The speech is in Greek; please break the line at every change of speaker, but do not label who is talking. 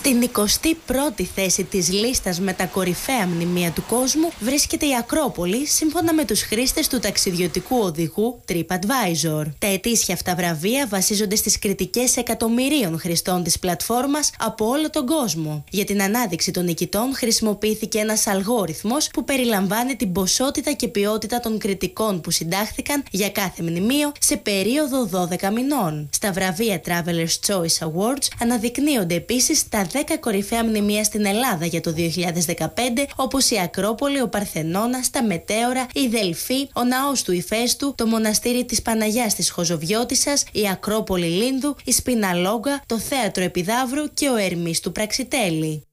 Στην 21η θέση της λίστας με τα κορυφαία μνημεία του κόσμου βρίσκεται η Ακρόπολη, σύμφωνα με τους χρήστες του ταξιδιωτικού οδηγού TripAdvisor. Τα ετήσια αυτά βραβεία βασίζονται στις κριτικές εκατομμυρίων χρηστών της πλατφόρμας από όλο τον κόσμο. Για την ανάδειξη των νικητών χρησιμοποιήθηκε ένας αλγόριθμος που περιλαμβάνει την ποσότητα και ποιότητα των κριτικών που συντάχθηκαν για κάθε μνημείο σε περίοδο 12 μηνών. Στα βραβεία Travelers Choice Awards αναδεικνύονται επίσης τα 10 κορυφαία μνημεία στην Ελλάδα για το 2015, όπως η Ακρόπολη, ο Παρθενώνας, τα Μετέωρα, η Δελφή, ο Ναός του Ηφαίστου, το Μοναστήρι της Παναγιάς της Χοζοβιώτισσας, η Ακρόπολη Λίνδου, η Σπιναλόγκα, το Θέατρο Επιδαύρου και ο Ερμής του Πραξιτέλη.